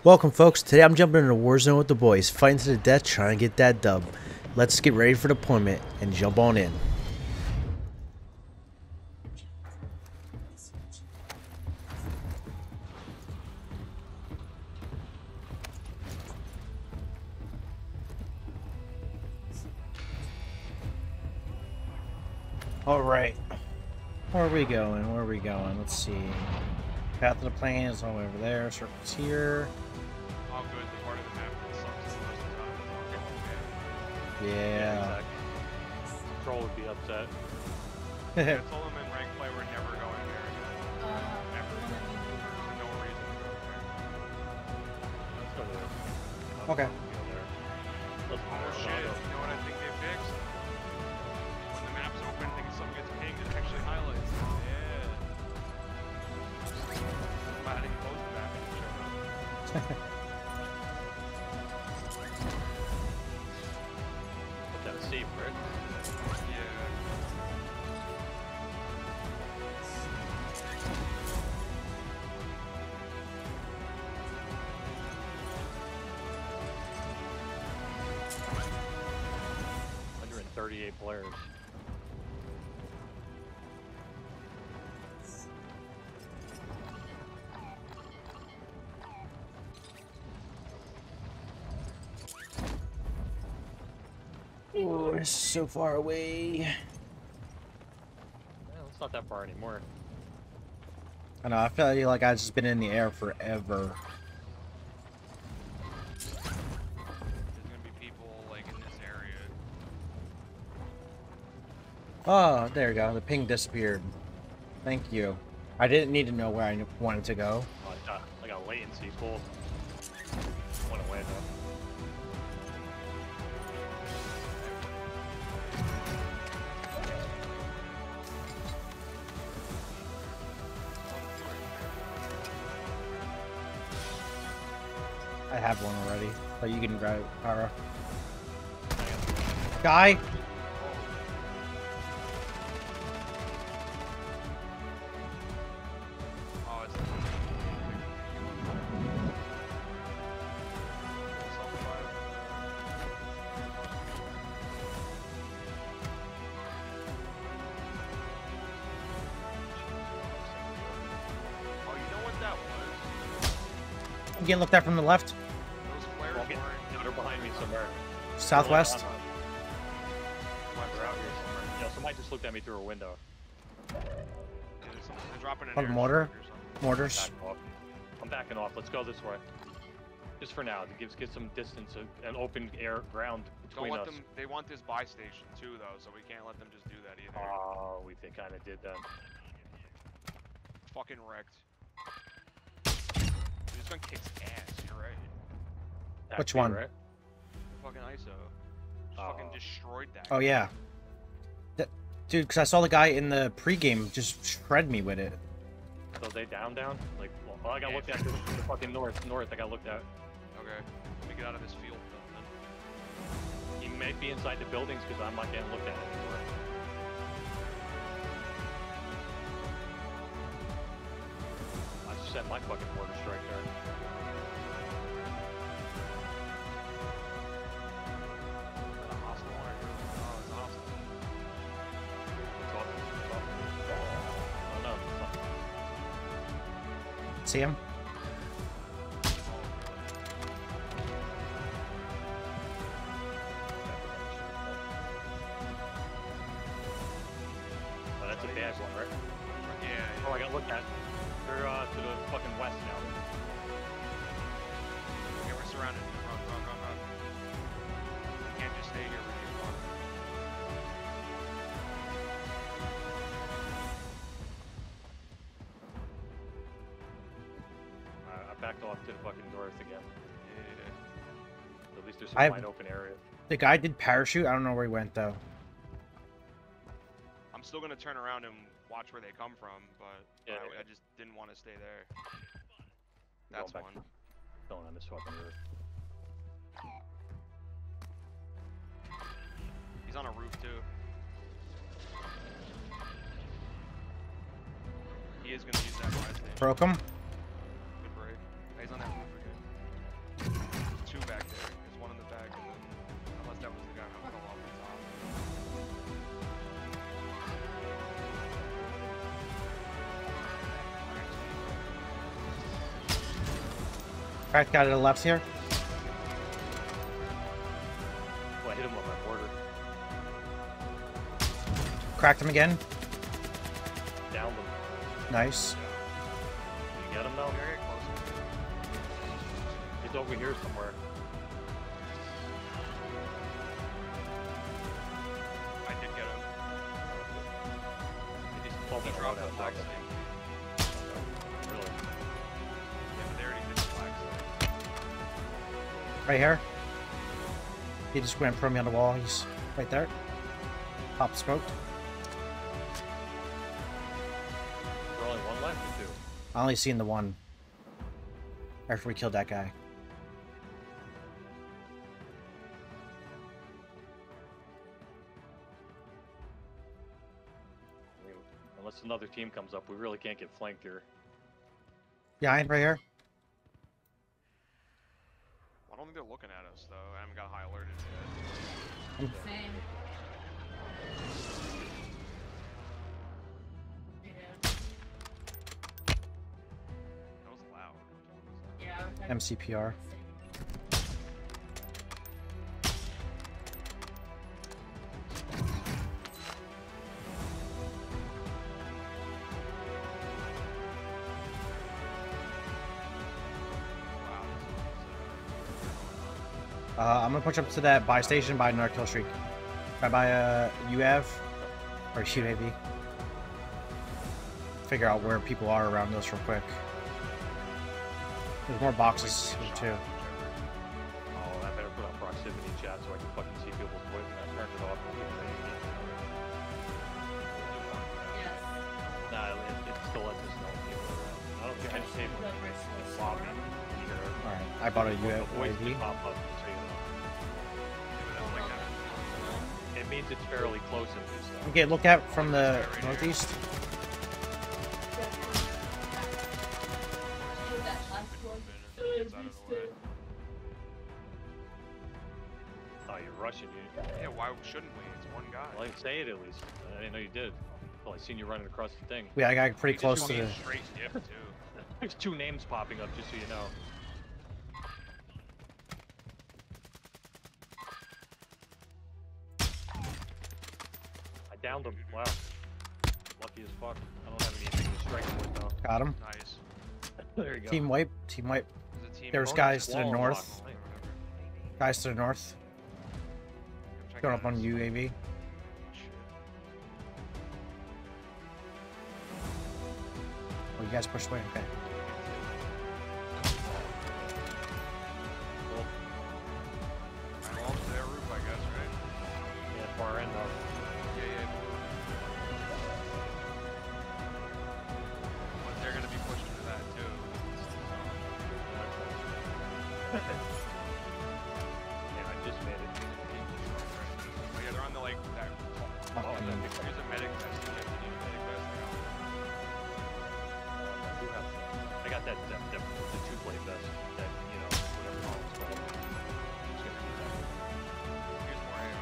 Welcome folks, today I'm jumping into Warzone with the boys, fighting to the death, trying to get that dub. Let's get ready for deployment and jump on in. Alright, where are we going? Where are we going? Let's see. Path of the plane is all the way over there, circles here. All good, the part of the map that sucks the most of the time is okay. Yeah. Exactly. Troll would be upset. I told him in rank play we're never going there again. Never. For no reason to go there. Let's go there. Okay. Let's go Oh shit, you know what I think they fixed? When the map's open, I think something gets pinged, it actually highlights it. Yeah. I didn't close the map and it showed up. Put that safe, right? Yeah. And 38 players. Oh, it's so far away. Yeah, it's not that far anymore. I know, I feel like I've just been in the air forever. There's gonna be people like in this area. Oh, there we go. The ping disappeared. Thank you. I didn't need to know where I wanted to go. Oh, I got latency full. Went away though. I have one already, but you can grab it, Pyro. Guy! Oh, it's Oh, you know what that was? I'm getting looked at from the left. Those flares Well, weren't. they're behind me somewhere. Southwest. They're out here somewhere. Yeah, somebody just looked at me through a window. Yeah, they're dropping an Oh, air mortar? strike or something. Mortars. Backing off. I'm backing off. Let's go this way. Just for now, to get some distance, an open air ground Don't between let us. them. They want this buy station too, though, so we can't let them just do that either. Oh, we kind of did that. Fucking wrecked. This gun kicks ass. You're right. Which Actually, one? Right? Fucking ISO. Just fucking destroyed that. Oh yeah. Dude, because I saw the guy in the pregame just shred me with it. So they down? Like, well, I got looked at to the fucking north. I got looked at. Okay. Let me get out of this field then. He may be inside the buildings because I'm not getting looked at anymore. I just sent my fucking mortar strike there. Is that a hostile or? Oh, it's a hostile. Oh no, it's not. See him? Oh, that's a bad one, right? Yeah. Oh, I got looked at. They're to the fucking west now. Okay, we're surrounded. Run. We can't just stay here. We're getting gone. I backed off to the fucking north again. Yeah. At least there's some I've- wide open area. The guy did parachute. I don't know where he went though. I'm still gonna turn around and watch where they come from, but Yeah, I just didn't want to stay there. Going That's back one. to- Going on this fucking roof. He's on a roof too. He is gonna use that buy station. Broke him. Good break. He's on that roof again. Cracked guy to the left here. Oh, I hit him with my mortar. Cracked him again. Downed him. Nice. You get him now? Very close. He's over here somewhere. I did get him. He just pulled He me dropped around the that flag block. stick. Really? Yeah, but they already did the flag stick. Right here. He just went from me on the wall. He's right there. Pop smoked. There's only one left or two? I only seen the one. After we killed that guy. I mean, unless another team comes up, we really can't get flanked here. Yeah, I ain't right here. I don't think they're looking at us though. I haven't got high alerted yet. Same. That was loud. Yeah. MCPR. I'm gonna push up to that buy station by another kill streak. Right by UAV or UAV. Figure out where people are around us real quick. There's more boxes here too. Oh, I better put on proximity chat so I can fucking see people's voice. I turned it off. Yes. Nah, it still lets us know people are around. I don't think I just saved The like Bristol lobby storm. either. Alright, I bought a The voice UAV. just pop up, so you know. It means it's fairly close in this stuff. Okay, look at from the northeast. That last one. It's out of the way. Oh, you're rushing, you. Yeah, why shouldn't we? It's one guy. Well, say it at least. I didn't know you did. Well, I seen you running across the thing. Yeah, I got pretty He close just to showed the. me a straight diff too. There's two names popping up, just so you know. I downed him. Wow. Lucky as fuck. I don't have anything to strike him with though. Got him. Nice. There you go. Team wipe. Team wipe. There's a team There's bonus guys to the Wall north. unlocked. Guys to the north. Check Going out up on this. UAV. Shit. Oh, you guys pushed away. Okay. Cool. Well, to their roof, I guess, right? Yeah, far end though. Yeah. But they're gonna be pushing to that too. Yeah, I just made it. Oh, yeah, they're on the like that. Oh, Fucking- Here's a medic vest. You have to need a medic vest. I do have. I got that the two-plate vest. That you know whatever it's called. It's gonna be that. Here's more AR.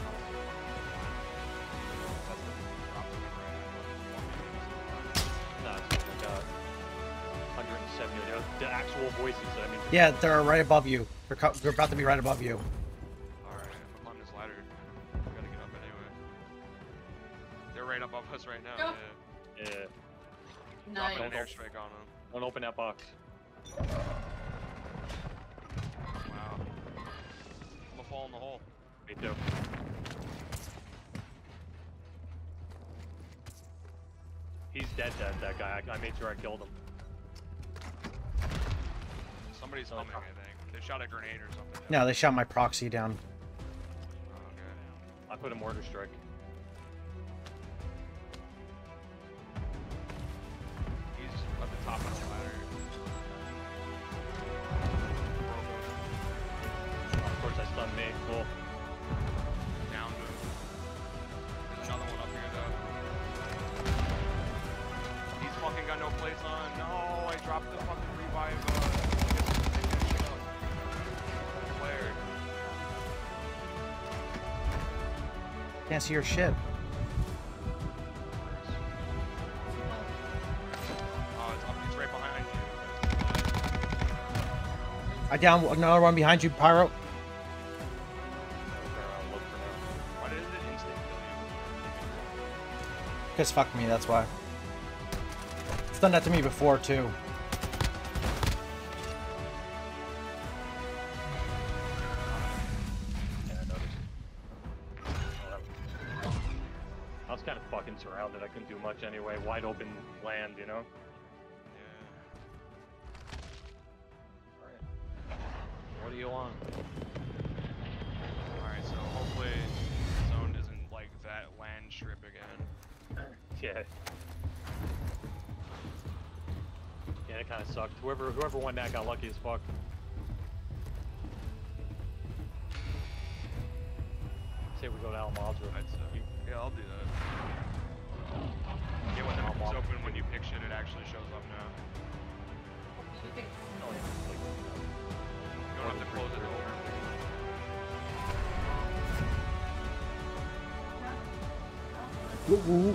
That's the drop the number Nah, it's like 170. The actual voices. I mean. Yeah, they're right above you. They're about to be right above you. Alright, if I'm on this ladder, we gotta get up anyway. They're right above us right now. Go. Yeah. Yeah. Nice. Dropping an airstrike on them. Don't open that box. Wow. I'm gonna fall in the hole. Me too. He's dead, that guy. I made sure I killed him. Somebody's coming, I think. They shot a grenade or something. No, they shot my proxy down. Oh, okay. I put a mortar strike. He's at the top of the ladder. Of course, I stunned me. Cool. Down to him. There's another one up here, though. He's fucking got no plates on. No, I dropped the fucking revive. Flare. Can't see your ship. Oh, it's right behind you. I down another one behind you, Pyro. I'll look for now. Why did it instant kill you? Cause fuck me, that's why. It's done that to me before too. Yeah, I noticed. I was kind of fucking surrounded. I couldn't do much anyway. Wide open land, you know? Yeah. Alright. What do you want? Alright, so hopefully zone isn't like that land strip again. Yeah. Yeah, it kind of sucked. Whoever won that got lucky as fuck. Say we go to Almazra. Yeah, I'll do that. Yeah, when the map's open, when you pick shit, it actually shows up now. You don't have to close it over. Woo-woo.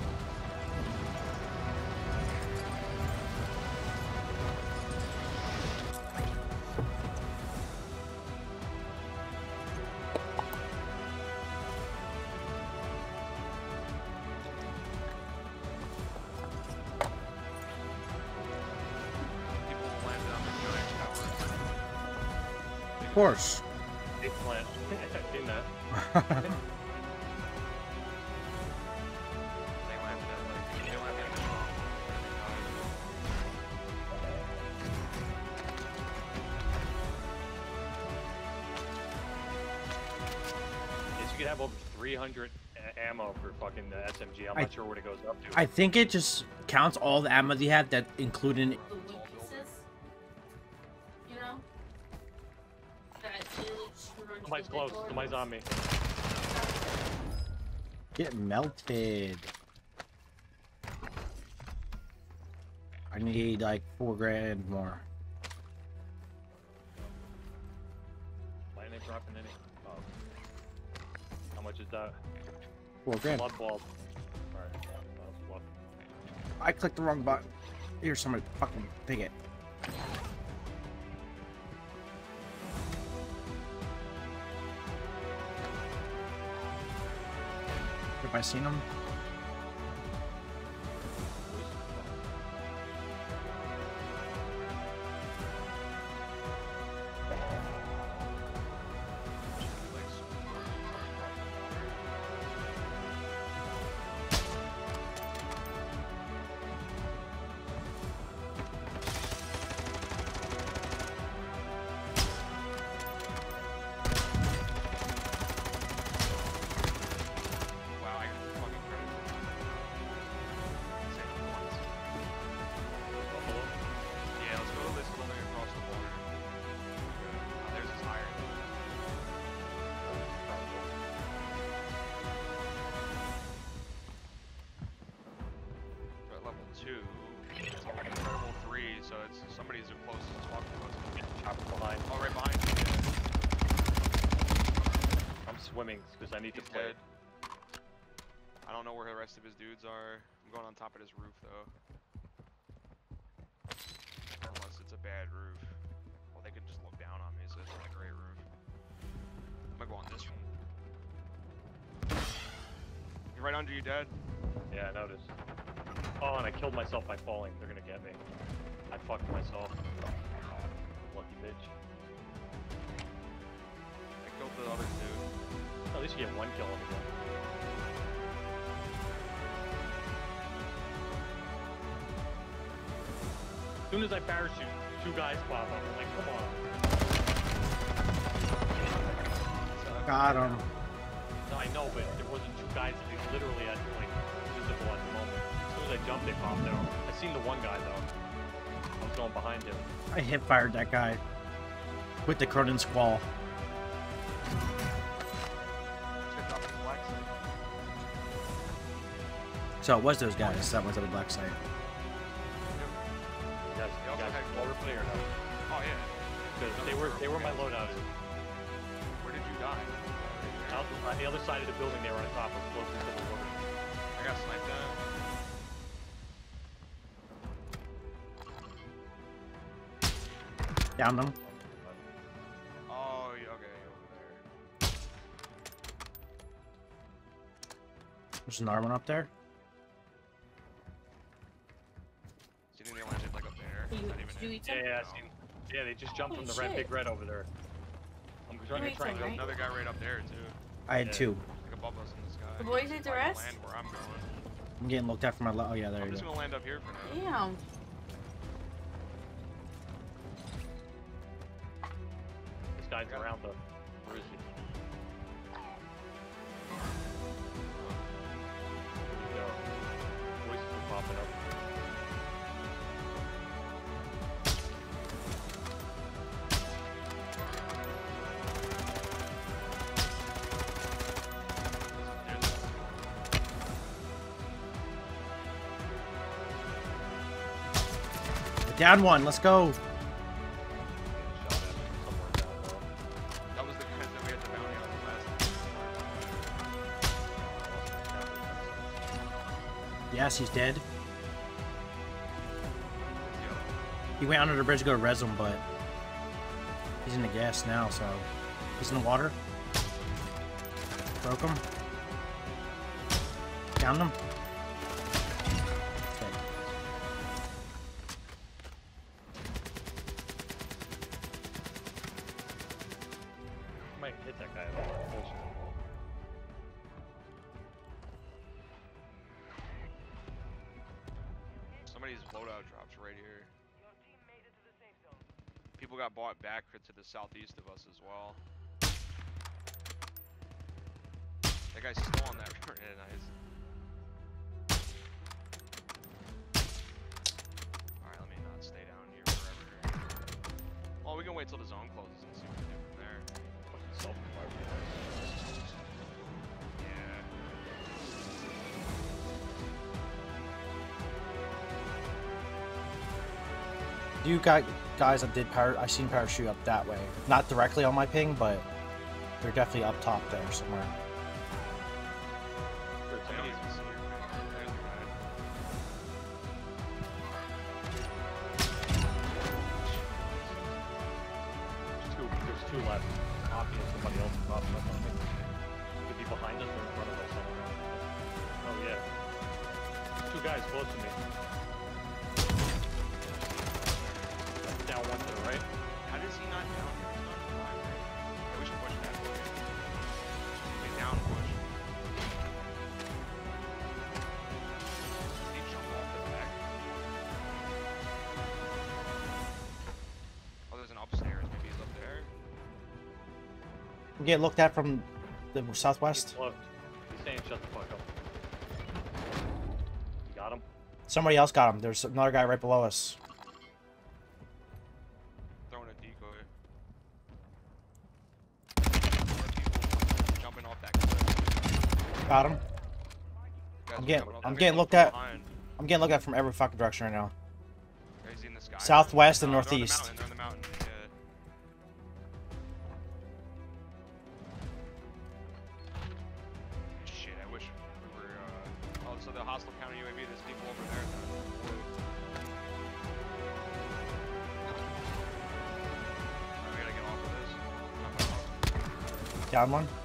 People landed on the giant tower. Of course. Big plant. I've seen that. They landed at like, they landed at the wrong. Yes, you could have over 300 ammo for fucking the SMG. I'm not sure what it goes up to. I think it just counts all the ammo you have that including The weaknesses. You know? That really destroys Somebody's the close. big Somebody's on me. get melted. I need like $4 grand more. Why ain't they dropping any? Oh. How much is that? $4 grand. Blood ball. Alright. Blood. I clicked the wrong button. Here's somebody fucking take it. Have I seen him? Wow, I got the fucking credit. Say it once. Yeah, let's go to this building across the border. Oh, there's his higher. We're at level 2. It's already level 3, so it's somebody's the closest to talk to us. Chopper behind. Oh, right behind you. I'm swimming because I need He's to play. dead. I don't know where the rest of his dudes are. I'm going on top of this roof though. Unless it's a bad roof. Well, they could just look down on me, so it's not a great roof. I'm gonna go on this one. You're right under you, dead. Yeah, I noticed. Oh, and I killed myself by falling. They're gonna get me. I fucked myself. Lucky bitch. I killed the other dude. At least you get one kill on the game. As soon as I parachute, 2 guys pop up. I'm like, come on. Got him. No, I know, but there wasn't 2 guys that they literally had like visible at the moment. As soon as I jumped, they popped out. I seen the one guy though. I was going behind him. I hip fired that guy with the Cronin Squall. Let's get up to the black side. So it was those guys that went to the black site. You guys, They also had over play or no? Oh yeah. Because they were my loadout. Where did you die? Out on the other side of the building, they were on top of closest to the water. I got sniped at. Down them. There's an arm up there. Seen they landed like up there. Did Not you even eat Yeah, some? yeah, I seen. Yeah, they just jumped from the red, shit. big red over there. I'm trying to Wait, try and so go. right? another guy right up there too. I had Yeah. two. Like above us in the sky. The boys ate the Might rest? Land where I'm going. I'm getting looked at for my. Oh yeah, there I'm you just go. gonna land up here for now. Damn. This guy's around the. Where is he? Where'd he go? Voices are popping up. Down one. Let's go. Getting shot at somewhere down low. That was the guys that we had the bounty on the last. Yes, he's dead. Yeah. He went under the bridge to go res him, but he's in the gas now, so he's in the water. Broke him. Downed him. Okay. I might hit that guy a little closer. Somebody's loadout drops right here. People got bought back to the southeast of us as well. That guy's still on that run. Yeah, nice. Alright, let me not stay down here forever. Well, we can wait till the zone closes and see what we do from there. Fucking self-revive. Yeah. You got guys that did I seen parachute up that way. Not directly on my ping, but they're definitely up top there somewhere. There's I don't somebody's even see her. There's the guy. there's two left. Poppy and somebody else is popping up on me. Could be behind us or in front of us. I don't know. Oh yeah. There's two guys close to me. Down one to the right. How does he not down here? He's not alive, right? Yeah, we should push that way. Okay, down push. Did he jump off the back? Oh, there's an upstairs. Maybe he's up there. I'm getting looked at from the southwest. He's looked. He's saying shut the fuck up. You got him? Somebody else got him. There's another guy right below us. Throwing a decoy. More people jumping off that cliff. Got him. Guys I'm are getting- jumping off- I'm they're getting from looked at. behind. I'm getting looked at from every fucking direction right now. Is he in the sky? Southwest and No, they're on the northeast. mountain, they're on the mountain. Yeah. Shit, I wish we were, oh, so the hostile counter UAV, there's people over there. We gotta get off of this. Down one.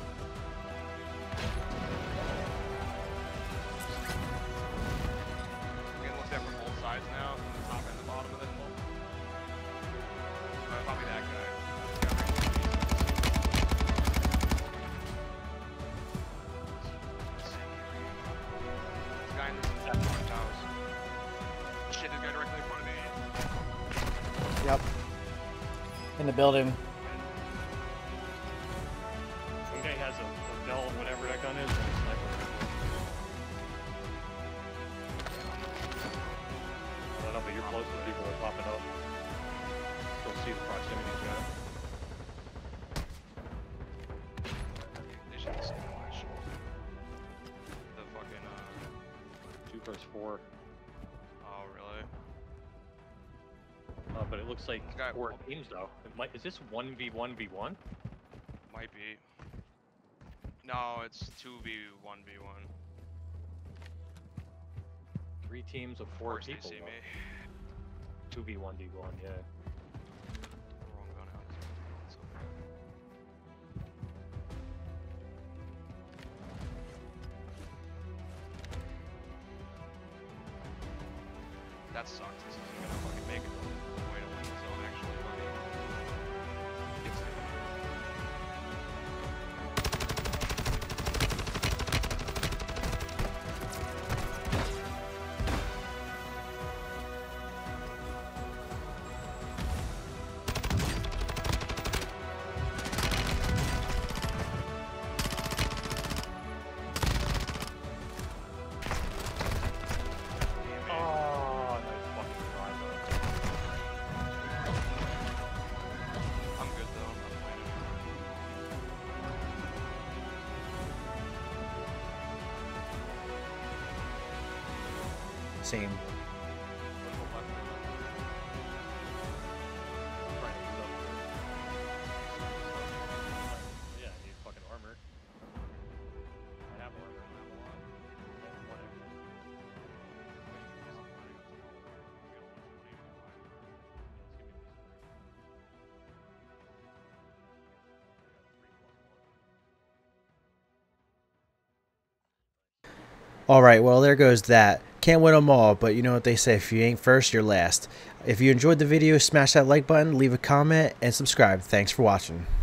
We're getting looked at from both sides now, from the top and the bottom of the hill. Probably that guy. This guy in this orange house. Shit, this guy directly in front of me. Yep. In the building. One guy has a bell, whatever that gun is, and a sniper. I don't know, but you're close to people that are popping up. Still see the proximity to it. They should have seen my shoulder. The fucking, 2 versus 4. oh, really? But it looks like This guy- 4 teams though. Is this 1v1v1? Might be. No, it's 2v1v1. 3 teams of Of 4 course people. they see me. 2v1v1, yeah. Wrong gun out. It's okay. That sucks. This isn't gonna fucking make it to the point of when the zone actually fucking gets to me. Oh, nice fucking try, though. I'm good though. I'm playing it. Same. What's the left there? Trying to use up. Yeah, I need fucking armor. I have armor. I have a lot. I have one extra. Alright, well there goes that. Can't win them all, but you know what they say, if you ain't first, you're last. If you enjoyed the video, smash that like button, leave a comment, and subscribe. Thanks for watching.